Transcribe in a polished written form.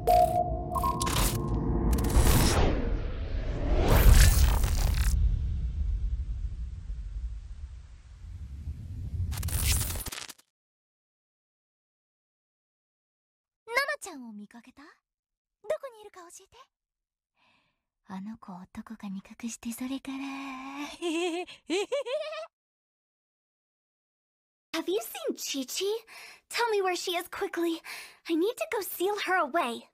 ちゃんを見かけた？どこにいるか教えて。あの子をどこかに隠して、それから。 Have you seen Chi-Chi? Tell me where she is quickly. I need to go seal her away.